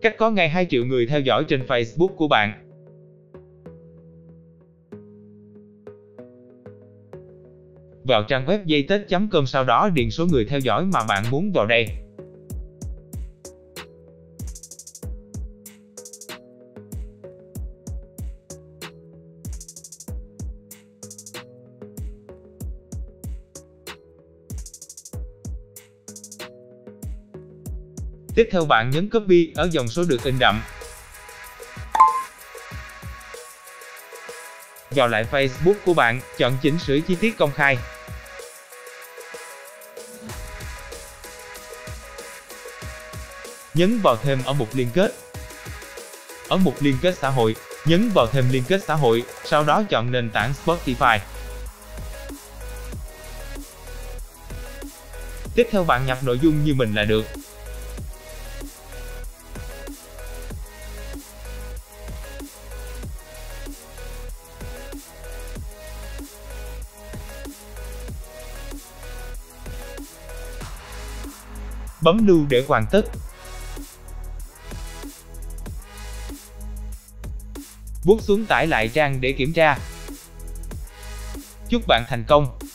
Cách có ngay 2 triệu người theo dõi trên Facebook của bạn. Vào trang web daytech.com, sau đó điền số người theo dõi mà bạn muốn vào đây. Tiếp theo bạn nhấn copy ở dòng số được in đậm. Vào lại Facebook của bạn, chọn chỉnh sửa chi tiết công khai. Nhấn vào thêm ở mục liên kết. Ở mục liên kết xã hội, nhấn vào thêm liên kết xã hội, sau đó chọn nền tảng Spotify. Tiếp theo bạn nhập nội dung như mình là được. Bấm lưu để hoàn tất. Vuốt xuống tải lại trang để kiểm tra. Chúc bạn thành công!